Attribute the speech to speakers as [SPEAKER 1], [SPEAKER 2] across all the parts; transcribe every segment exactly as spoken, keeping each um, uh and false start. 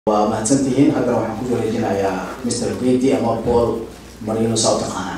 [SPEAKER 1] ومهتمين هذا راح نقول لجنا يا مستر بيتي أما بول مارينو صوت خانة.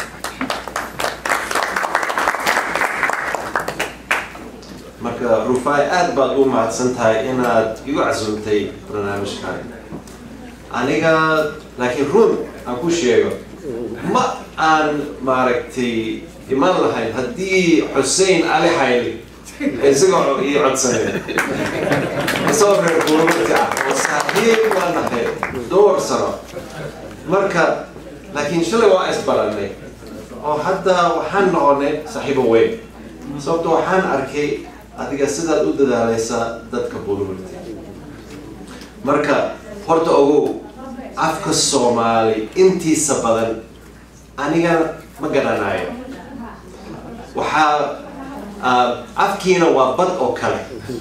[SPEAKER 2] marka Rufai aad baad u mahadsantahay inaad igu casuumtay barnaamijkan aniga laakiin run aan ku sheego ma aan maaragtay iman lahayn haddii Hussein Ali Hayli isagoo ii codsanay soo reer buurta oo saaxiib waan nahay door sano marka laakiin shalay waa isbaranay oo hadda waxaan noqonay saaxiibo weyn sababtoo waxaan arkay adiga sidaad u dadaalaysa dadka buurta marka horta ogow afka Soomaali intiisa badan aniga ma garanayo waxa afkiina waa bad oo kale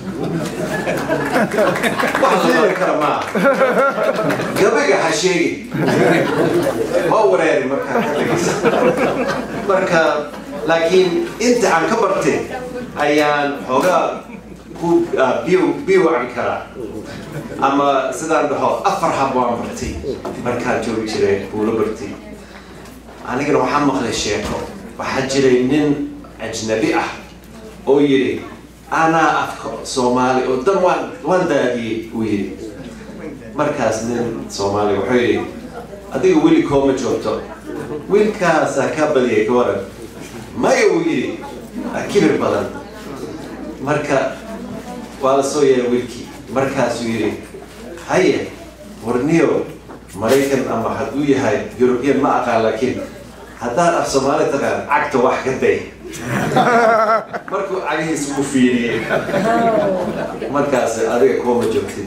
[SPEAKER 2] waxa la karama gabiga hasheegi waa wareeri marka marka laakiin inta aan ka bartay ayaan xogaa ku biyo biyo aan kara ama sidaan dhaho afar hab waan bartay markaan joogi jiray buulo bartay anigana waxaan maqlay sheeko waxaa jiray nin ajnabi ah oo yiri ana afka Soomaali oo dan waan waan daadiyay uu yiri markaas nin Soomaali wuxuu yiri adiga weli kooma joogto wiilkaas ka baliyay ka waran ma uu yiri kibir badan marka wala soo yeeray wiilkii markaas uu yiri haye warniyo Mareykan ama haduu yahay European ma aqaan laakiin haddaan af Soomaali taqaan cagta wax ka day markuu cagihiis u fiiriyay markaas adiga kooma joogtid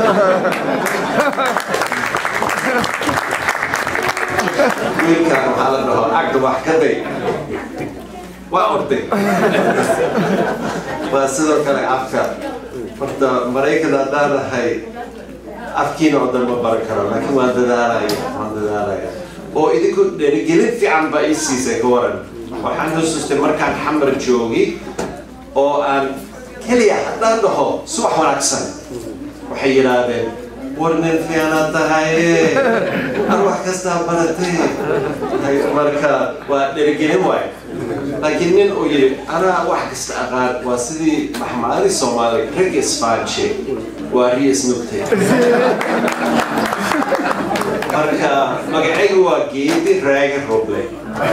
[SPEAKER 2] wiilkaan waxaa la dhaho cagta wax ka day waa orday waa sidoo kale afka horta Mareykan haddaan ahay afkiina oo dhan ma baran karo laakiin waan dadaalaya waan dadaalaya oo idinku dherigelin fiican baa ii siisay ka waran waxaan xusuustay markaan xamar joogi oo aan kaliya haddaan dhaho subax wanaagsan waxay yidhaahdeen warnin fiicanaad tahay aan wax kastaa baratay marka waa dherigelin waay laakiin nin uu yidhi anaa wax kasta aqaan waa sidii maxmaali Soomaali rag isfaanshe waa riis nugtay marka magacaygu waa geedi raaga roble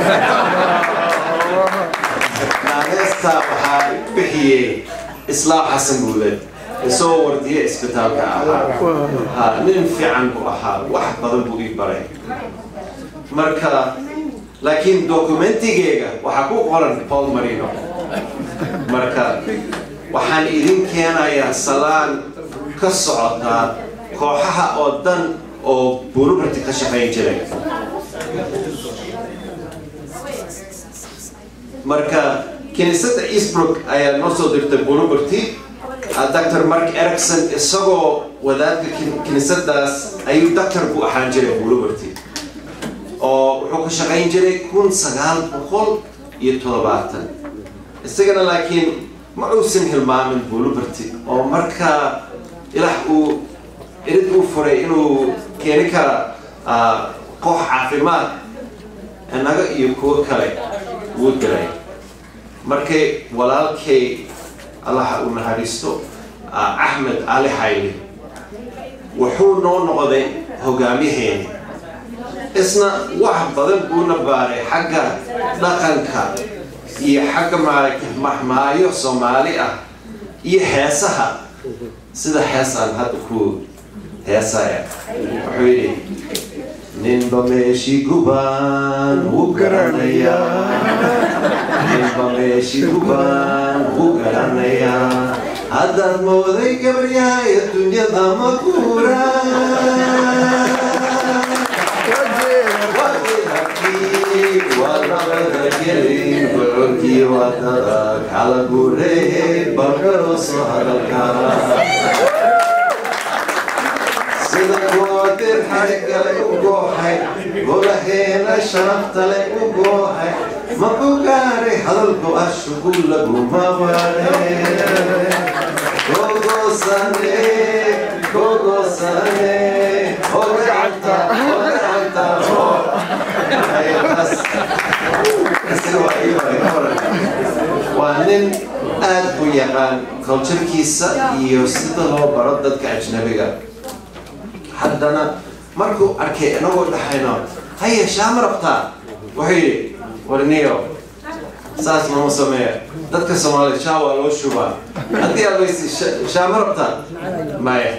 [SPEAKER 2] naagesta waxaa bixiyey Islaam Xasan Guuled isoo wardiye isbitaalka ahaa nin fiican buu ahaa wax badan buu ii baray marka laakiin dokumentigeyga waxaa ku qoran Paul Marino marka waxaan idin keenayaa salaan ka socota kooxaha oo dan oo buurburti ka shaqeyn jiray marka kiniisadda Eastbrook ayaa noo soo dirtay buurburti Doctor Mark Erickson isagoo wadaadka kiniisaddaas ayuu doctor ku ahaan jiray buurburti oo wuxuu ka shaqeyn jiray kun sagaal boqol iyo toddobaatan isagana laakiin ma uusan hilmaamin buurburti oo marka ilaah uu irid uu furay inuu keeni kara koox caafimaad anaga iyo kuwa kale uu diray markay walaalkay Allah uu naxariisto Ahmed Ali Hayli wuxuu noo noqday hogaamiyaheen isna wax badan buu na baaray xagga dhaqanka iyo xagga maaragtay mahmaayo Soomaali ah iyo heesaha sida heesaan hadda ku heesaya wuxuu yidhi ninba meeshii gubaan wuu garanayaa ninba meeshii gubaan wuu garanayaa haddaad mooday gabaryahay adduunyada ma guuraan wadnabada gelin bucurkii wadada kala guurey balkaro soo hadalkaa sida goodir xarigale u gooxay golaheena sharaftale u gooxay ma ku gaaray hadalku ah shuqul laguma waare googosane كوكو ساني وقعدت وقعدت أيوة بس بس هو أيوة وأنن أدبو يقان كلتشر كيسا يوسيد الله بردد كأجنبية حدنا مركو أركي أنا أقول لحينا هيا شام ربطا وحيري ورنيو ساس ما مسميه dadka Soomaaliyeed shaawa loo shubaa hadii aad weysi shaama rabtaa maya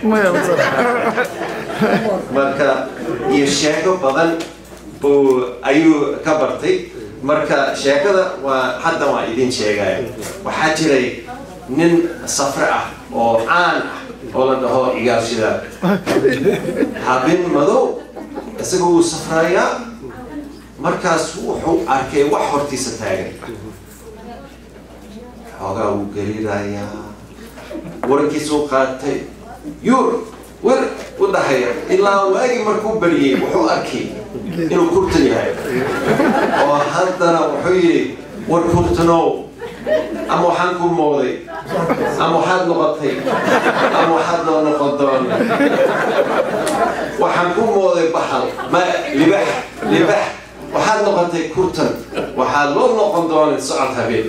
[SPEAKER 2] marka iyo sheeko badan buu ayuu ka bartay marka sheekada waa hadda waa idin sheegaya waxaa jiray nin safar ah oo caan ah oo la dhaho igaalshida habeen madow isagoo uu safraya markaas wuxuu arkay wax hortiisa taagan هذا وقريرايا وركي سوقاتي يور ور وضحية إلا واجي مركوب بريه وحو أكي إنه كرتني هاي وهذا وحوي وركرتنو أمو حنكم موضي أمو حد نغطي أمو حد نغطان وحنكم موضي بحر ما لبح لبح وحد نغطي كرتن وحد لون نغطان السعر هبيل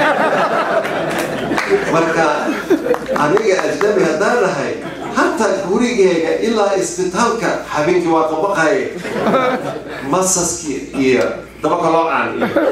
[SPEAKER 2] marka aniga ajnabi hadaan lahay hatta gurigeyga ilaa isbitaalka habeenkii waa qabaqay masaski iyo dabaka loo aan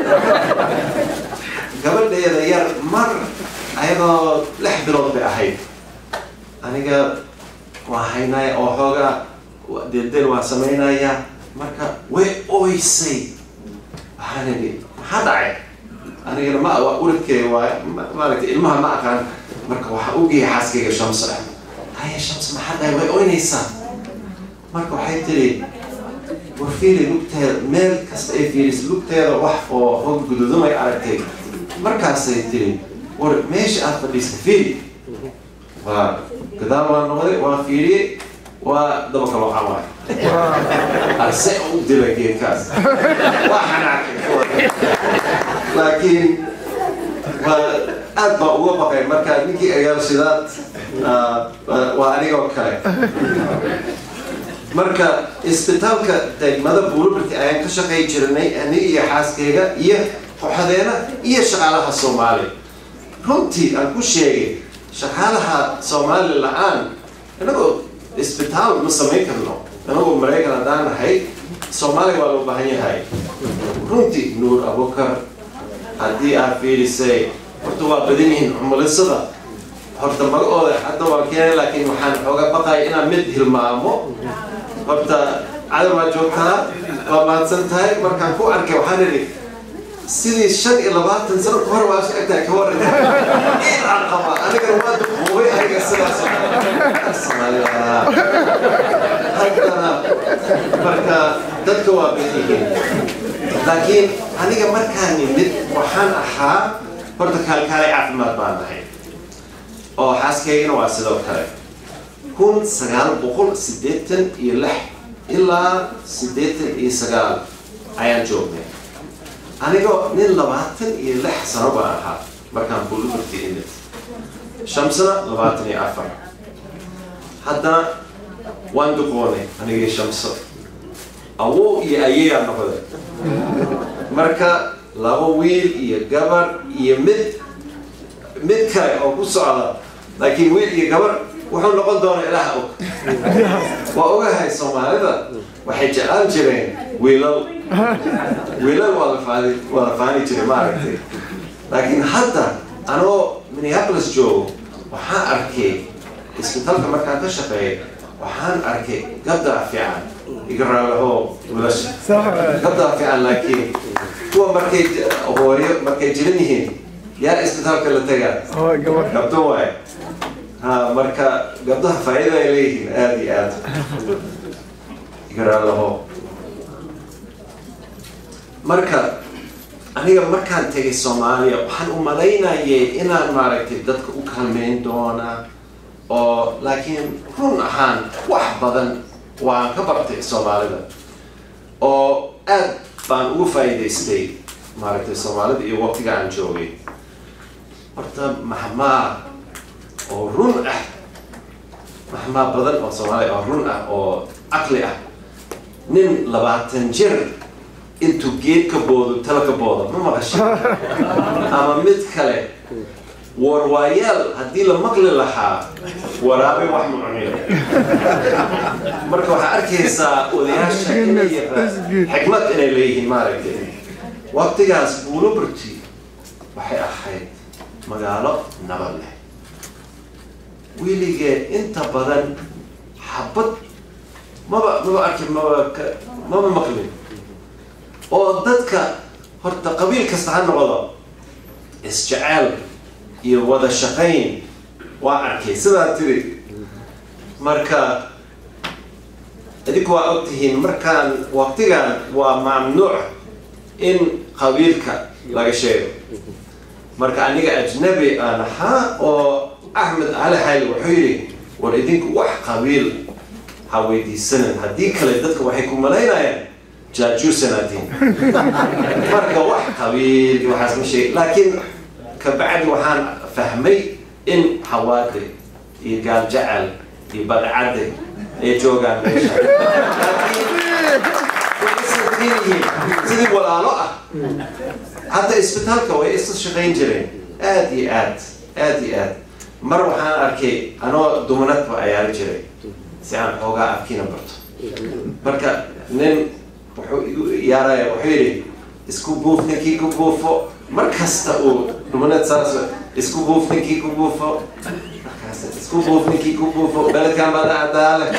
[SPEAKER 2] gabadheeda yar mar ayadoo lix bilood bay ahayd aniga waa haynay oo xooga deedel waa sameynaya marka way oysay waxaanidi maxaa dhacay أنا ما أقول لك مالك المها ما كان مركب وحقوقي حاسكي الشمس رح هاي الشمس ما حدا يبغى وين يسا مركب حيتري وفيري لوكتها مال كست إيه فيريس لوكتها وح وهو جدودو ما يعرفه مركب سيتري ور ماشي أفضل يستفيد وكذا ما نقول وفيري ودبك الله عماي أرسل دلك كاس وحنا لكن أتبع وبقى مركز نيجي أيام شدات وأنا وكاي مركز إسبتالك تاج ماذا بقول برتي أيام كشقي جرني أني يحاس كيجا يه وحدينا يه شغالها الصومالي رنتي أكو شيء شغالها الصومالي الآن أنا أقول إسبتال مسمى كله أنا أقول مريكا ندان هاي الصومالي والو بهني هاي رنتي نور أبو بكر هدي أفيري سي هرتوا بدينهن عمل الصدى هرت مرقود حتى وكان لكن محن حوجا بقى إنا مده المامو هرت على ما جوتها وما تنتهي مركان فوق أركي وحنري سيدي الشن إلى بعض تنزل كور واش أكتر كور إيه العقبة أنا كرواد خوي هاي السلاسة السلام هكذا مركا تدكوا بدينهن لكن أنا مركان يمد وحن أحا برضه كان كاري عفمات بعدها أو حاس كأنه واسدو كاري كون سجال بقول سديتن يلح إلا سديتن يسجال عيان جوبني أنا جو نيل لبعتن يلح سربا أحا مركان بقول برتي إنت شمسنا لبعتن يعفر حتى وان دقوني أنا جي شمس أو يأيي أنا كذا مركا لو ويل يجبر يمد مد كاي أو بصعلة لكن ويل يجبر وحنا نقول دون إله أوك وأوجه هاي الصومال هذا وحجة أنجرين ويلو ويلو ولا فاني ولا فاني تري ما عرفتي لكن حتى أنا مينيابوليس جو وحان أركي إسبتال كمكان تشقي وحان أركي قدر فعل يقرأ له ولش قدر فعل لكن هو مركي هو مركي جرينه يا إسبتال كله تجار قبضه واي ها مركا قبضها فائدة إليه هذه آد يقرأ له مركا أنا مركا تيجي سوماليا وحن أملينا يه إنا معركة دتك أكمل دونا أو لكن كون حان واحد بدن وكبرت سوماليا أو أد بان وفايدة استي معركة سوماليا يوقف عن جوي مرتا مهما ورون أح محما بدل أو سوالي أو رنة أو عقلي أه نين لبعتن جر انتو جيت كبودو تلا كبودو ما مغشي أما متكلي وروايال هدي لمقل لها ورابي وحم عميل مركو حاركيسا ودياشا حكمت إني ليه مارك وقت جاس بولو برتي وحي أحيد مقالة نبله ويلي جاء انت بدن حبط ما بقى ما بقى ما بقى ما بقى مقلين أو ضدك هرت قبيل كستعان غضا استجعال يوضع الشقين وعركي سيدا تري مركا هذيك وقتهن مركان وقتها وممنوع إن قبيلك لا شيء مركا أنيق أجنبي أنا ها أو أحمد على حال وحيري ولديك وح قبيل حويدي سنة هديك لدتك وحيكون ملاينا يعني جاجو سنتين مركا وح قبيل وحاسم شيء لكن كبعد وحان فهمي إن حوادي يقال جعل يبقى عدي يجوغان ميشا لكن سيدي ولا لا حتى اسبتالك ويسس شغين جرين آدي آد آدي آد مر وحان أركي أنا دومنات وعيال جرين سيان حوغا أبكينا برتو مركا نين يارا وحيري اسكو بوف نكي كو بوفو مركز تقول دومنات ساسو اسكو بوف نكي كو بوفو اسكو بوف نكي كو بوفو بلد كان بدأ عدالة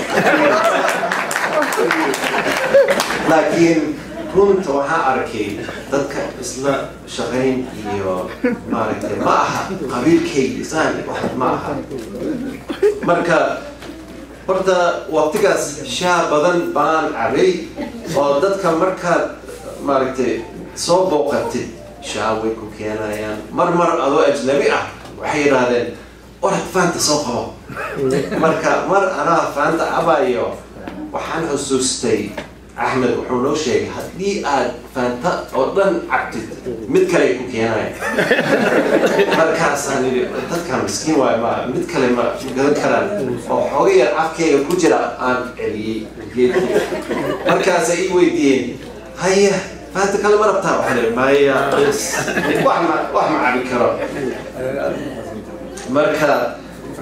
[SPEAKER 2] لكن كنت وحا أركي ذاتك إسلا شغين إيو مارك معها قبيل كي إسان واحد معها مركا بردا وقتك شا بدن بان عري وذاتك مركا مارك صوب وقتي شاوي كوكينا يعني مرمر أدو أجنبي أه وحير هذين ورد فانت صوبه مركا مر أنا فانت أبايو وحان حسوستي أحمد وحولو شيء هدي آد فانتا أولاً عبتد متكلي كوكينا مركا ساني تذكر مسكين واي ما متكلي ما مقدر كران وحوغي العفكي وكجرا آن اللي جيت مركا سيئي ويدين هيا فانت كلمة ربطها وحلي ما هي بس وحما وحما عبي كرام مركا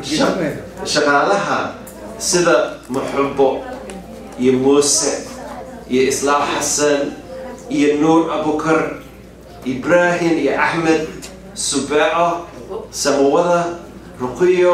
[SPEAKER 2] شغالها سيدا محبو يموسى يا إصلاح حسن يا نور أبو بكر إبراهيم يا أحمد سباعة سموذة رقيو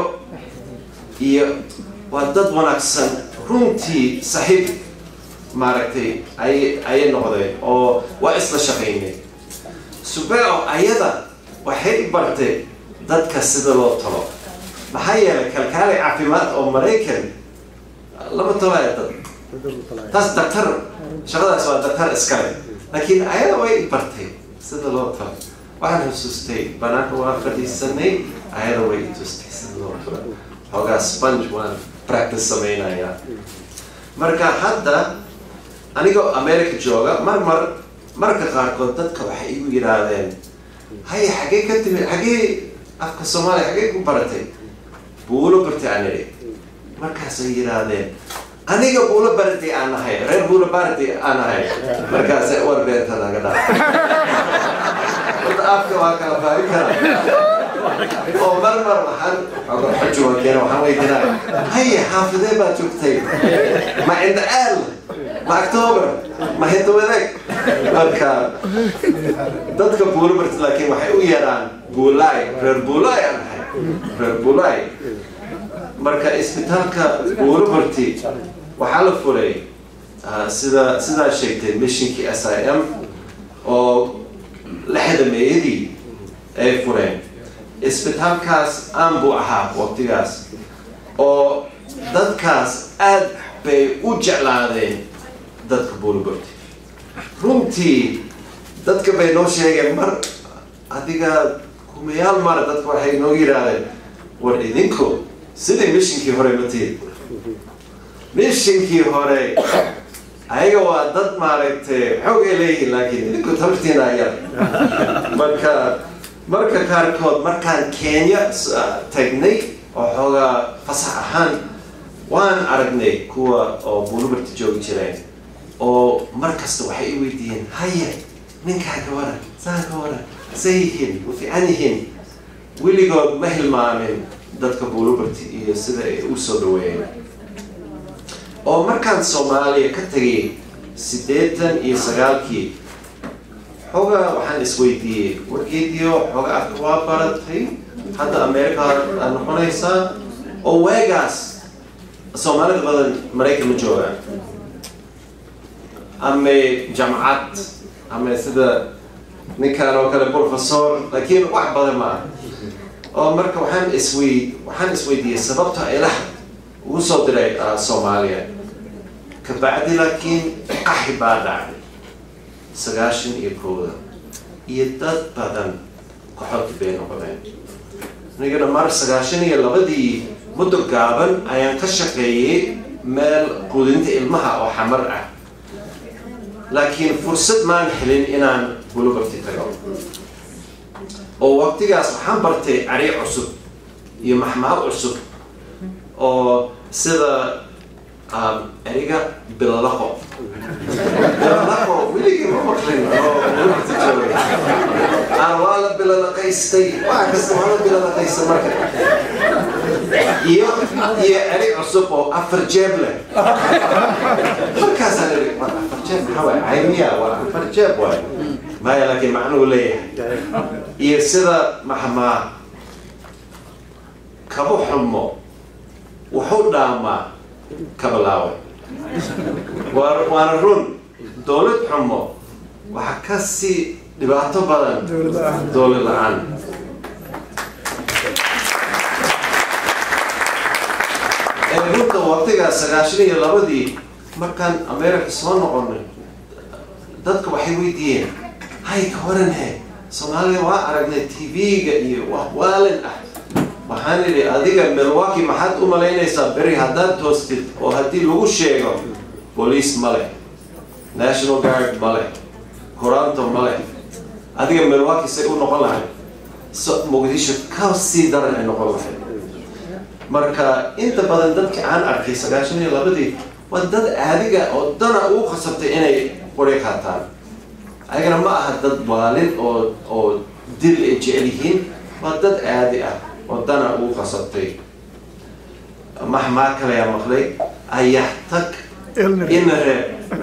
[SPEAKER 2] يا ودد ونكسن رمتي صحيح ماركتي أي أي نقطة أو وإصلاح شقيني سباعة أيضا وحيد برتي ضد كسد الله طلب محيا كالكالي عفيمات أو مريكن لما طلعت تاس دكتور شغلة سواء دكتور إسكالي لكن أيضا وين برتي سيد الله طلب واحد سوستي بناك وافردي السنة أيضا وين تستي سيد الله طلب هوجا سبنج وان براكتس سمينا يا مركا حتى أنا جو أمريكا جوجا مر مر مركا قاركون تذكر حيو يرادين هاي حقيقة حقيقة أفكار الصومالي حقيقة برتي بولو برتي عني مركا سيرادين أنا جو بولو برتي أنا هاي غير بولو برتي أنا هاي مركا سيور بيت هذا كذا قلت أفكار واقع فايكرا أو مر مر محل أقول حجوا كانوا محوي كنا هي حافظة بتشوفتي ما عند آل ما أكتوبر ما هي توذك مركا ضد كبولو برتي لكن ما حيو يران بولاي غير بولاي أنا هاي غير بولاي مركا إسبتالك بولو برتي وحال فوري سيدا سيدا شيء مشينكي إس آي إم أو لحد ما يدي أي فوري إسبتالكاس أم بو أحاب وقتياس أو دادكاس أد بي وجعلادين دادك بولو برتي رمتي دادك بي نوشي مر أديكا كوميال مر دادك وحي نوغيرادين وردينكو سيدي مشينكي هوري متي مشينكي هوري أيوة داد ماركتي حوق إليه لكن إنكو تبرتين أيام مركا مركا كاركود مركان كينيا تغني وحوغا فصح أحان وان أرجني كوا أو بولوبرت جوي جرين أو مركز توحي ويدين هيا منك هكورا سهكورا سيهين وفي عنيهن واللي قد مهل معمل دتك بولوبرت يسده وصدوين أو مركز سوماليا كتري سديتن يسرالكي حوجا وحن اسويدي وركيديو حوجا أكوا بارتي حتى أمريكا النحونيسا أو ويغاس سوماليا بدل مريكا مجوعة أمي جامعات أمي سيدا نكانو كلا بروفيسور لكن واحد بدل ما أو مركا وحن اسوي وحن اسويدي سببتها إله وصل دري سوماليا كبعد لكن أحبادع سجاشن يكودا يدد بدن كحط بينه وبين نيجي نمر سجاشن يلا بدي مدة قابل أيام كشكلي مال قودنت المها أو حمرة لكن فرصة ما نحلين إنان بلو برتي تجاو أو وقت جاس محن برتي عري عصب يمحمها عصب أو سذا أريجا باللقو باللقو وليجي ما مخلين أو بلو برتي جوي أنا والله باللقي استي وعكس والله باللقي استمرك يا يا أري عصب أو أفرجاب له مركز أري أفرجاب هوا عينيا ولا أفرجاب واي ما يلاقي معنو ليه يصير محما كبو حمو وحودا ما كبلاوي وارون دولة حمو وحكسي دبعته بدن دولة الآن الرد وقتها سجاشني لابدي مكان أمريكا صنع قرن dadka waxay weydiiyeen hay ka waran he Soomaaliya waa aragnay T V-ga iyo wax waalan ah waxaan idhi adiga Milwaukee maxaad u malaynaysaa beri haddaad toostid oo haddii lagu sheego police male National Guard male Koranto male adiga Milwaukee say u noqon lahayd Mogadisho ka sii daran ay noqon lahayd marka inta badan dadka aan arkay sagaashan iyo labadii waa dad aadiga oo dana ugu khasabtay inay وريكاتان أنا ما أحد والد أو أو دل إجعليهن ودد عادية ودنا أو قصتي مهما كلا يا مخلي أيحتك إنه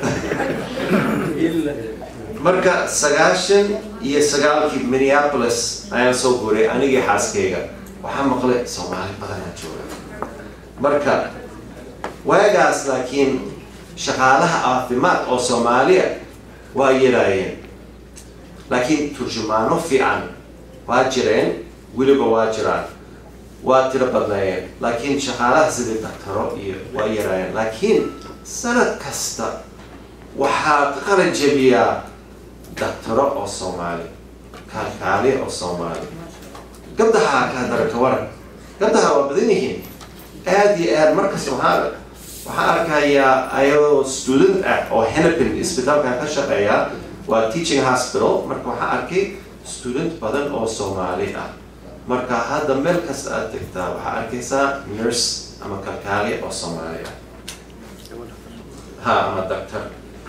[SPEAKER 2] مركا سجاشن يسجال في مينيابوليس أنا سوبري أنا جي حاسكيجا وحنا مخلي سومالي بدنا نشوفه مركا ويجاس لكن شغالها عاطمات أو سوماليا واجرين لكن ترجمانه في عن واجرين ولي بواجران واتربطناين لكن شغالها زي الدكتور واجرين لكن سنة كستا وحقق الجبية دكتور أو سومالي كالكالي أو سومالي قبلها كهذا الكورن قبلها وبدينهن آدي آد مركز وهذا وحارك هي أيو student أو هنبين إسبتال كان كشقيا و teaching hospital مركو حاركي student بدن أو سومالي مركا هذا مركز أتكتا وحاركي سا nurse أما كالكالي أو سومالي ها أما دكتور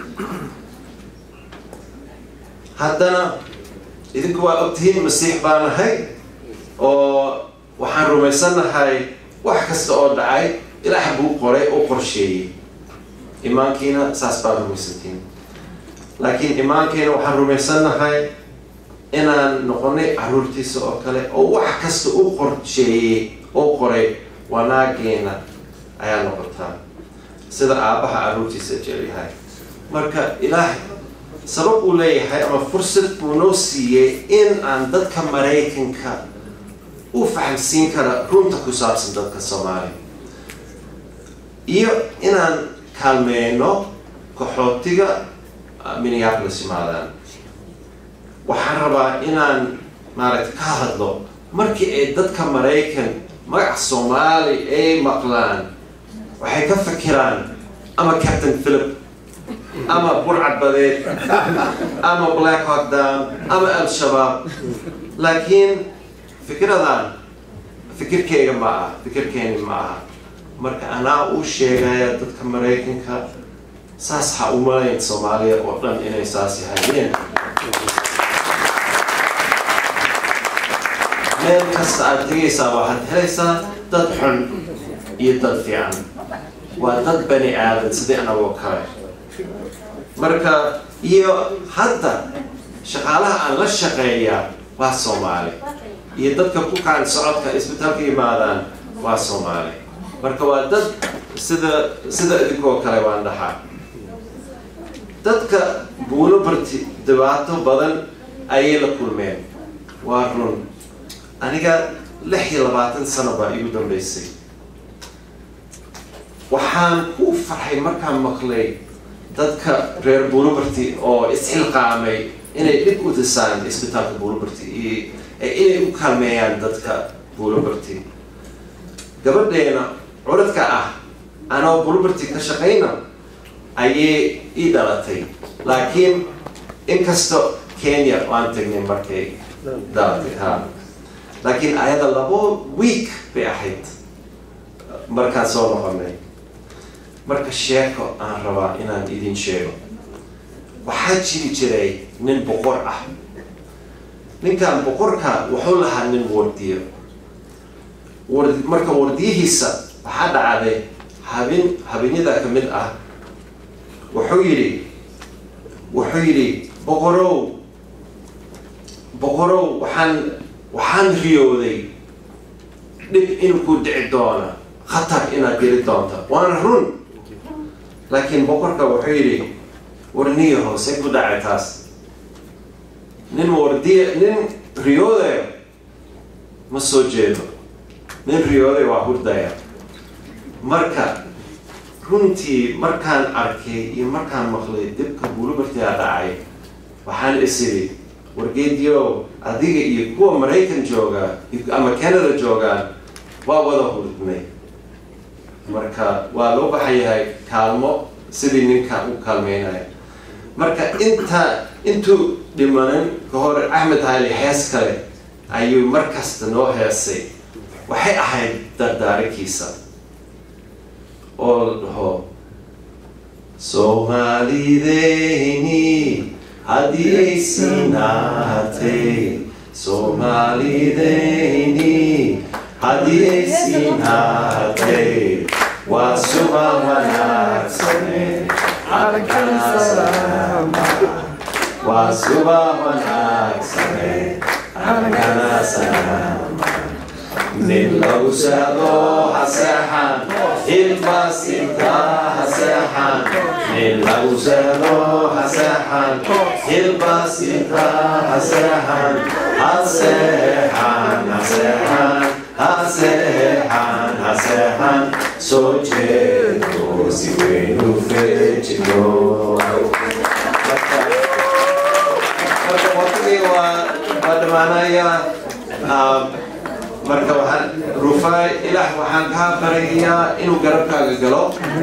[SPEAKER 2] هذانا إذا كوا أبتين مسيح بانا هاي أو وحن رميسنا هاي وحكست أو دعاي إلى حبوب قرية أو قرشية إيمان كينا ساسبان رميستين لكن إيمان كينا وحن رميسنا هاي إنا نقولي عرورتي سو أكله أو وحكست أو قرشية أو قرية وانا كينا أيا نقطة سيدا أباها عرورتي سجلي هاي مركا إلهي سبب أولي هاي أما فرصة بونوسية إن عن دادك مريكنك وفهم سينكرا رونتا كسابسن دادك الصومالي إيو إنان كالمينو كحوتيغا مينيابوليس مالان وحربا إنان مارت كهدلو مركي إي دادك مريكن مقع الصومالي إي مقلان وحي كفكران أما كابتن فيليب أما برعد بديت أما بلاك هوك دام أما الشباب لكن فكرة دان فكر كي معها فكر كيني معها marka anaa u sheegaya dadka Mareykanka saas ha u malayn Soomaaliya oo dhan inay saas yahay meel kasta aad tegaysaa waxaad helaysaa dad xun iyo dad fiican waa dad bani aadan sidii anagoo kale marka iyo hadda shaqaalaha aan la shaqeeyaa waa Soomaali iyo dadka ku kaan socodka isbitaalka yimaadaan waa Soomaali marka waa dad sida sida idinkoo kale waan dhaxaa dadka Buulobarti dhibaato badan ayay la kulmeen waa run aniga lix iyo labaatan sano baa igu dambeysay waxaan ku farxay markaan maqlay dadka reer Buulobarti oo isxilqaamay inay dib u dhisaan isbitaalka Buulobarti iyo inay u kaalmeeyaan dadka Buulobarti gabadheena curadka ah anoo Buulobarti ka shaqeyna ayay ii dhalatay laakiin inkastoo Kenya waan tagnay markay dhalatay ha laakiin ayada labo week bay ahayd markaan soo noqonay marka sheeko aan rabaa inaan idin sheego waxaa jiri jiray nin boqor ah ninkan boqorka wuxuu lahaa nin wardiyo marka wardiyihiisa waxaa dhacday habin habinida ka mid ah wuxuu yidhi wuxuu yidhi boqorow boqorow waxaan waxaan riyooday dhib in ku dhici doona khatar inaad geli doonto waana run laakiin boqorka wuxuu yidhi warniyo hoose ku dhacay taas nin wardiye nin riyooday ma soo jeedo nin riyooday waa hurdaya marka runtii markaan arkay iyo markaan maqlay dibka Buulobarti dhacay waxaan isiri wargeediyo adiga iyo kuwa Mareykan jooga ama Canada joogaan waa wada hurdnay marka waa loo baxayahay kaalmo sidii ninka u kaalmeynaya marka inta intuu dhimanan ka hor Axmed Ali hees kale ayuu markasta noo heesay waxay ahayd dardaarikiisa oo dhaho Soomaalideyni haddii ay sinaatay Soomaalideyni haddii ay sinaatay waa suba wanaagsane calanka salaama waa suba wanaagsane calanka salaama nin lagu sado haseexan hilbaas intaa haseexan nin lagu sado haseexan hilbaas intaa haseexan haseexan haseexan haseexan haseexan soo jeedo si weyn u feejino marka waqtigii waa waa dhamaanaya marka waxaan Rufai ilaah waxaan kaa barayaa inuu garabkaaga galo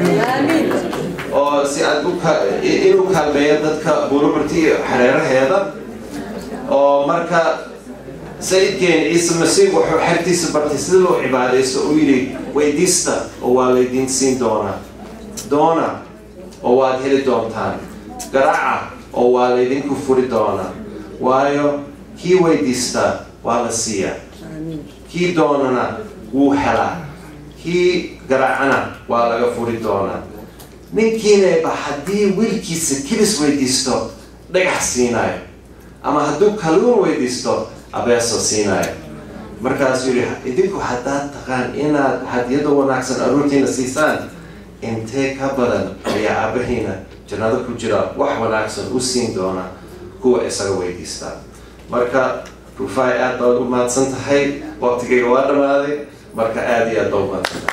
[SPEAKER 2] oo si aad inuu kaalmeeyo dadka Buulobarti xareeraheeda oo marka sayidkeen Ciise Masiix wuxuu xertiisa bartay sida loo cibaadeysto oo yidhi weydiista oo waa laydin siin doonaa doona oo waad heli doontaan garaaca oo waa laydinku furi doonaa waayo kii weydiista waa la siiyaa kii doonana wuu helaa kii garaacana waa laga furi doonaa ninkiinayba haddii wiilkiisa kibis weydiisto dhagax siinayo ama hadduu kalluun weydiisto abeeso siinayo markaasuu yidhi idinku haddaad taqaan inaad hadiyada wanaagsan aruurtiina siisaan intee ka badan ayaa aabahiina jannada ku jira wax wanaagsan u siin doona kuwa isaga weydiista marka Rufai aad baad u mahadsan tahay waqtigayga waa dhamaaday marka aad iyo aad baad u mahadsan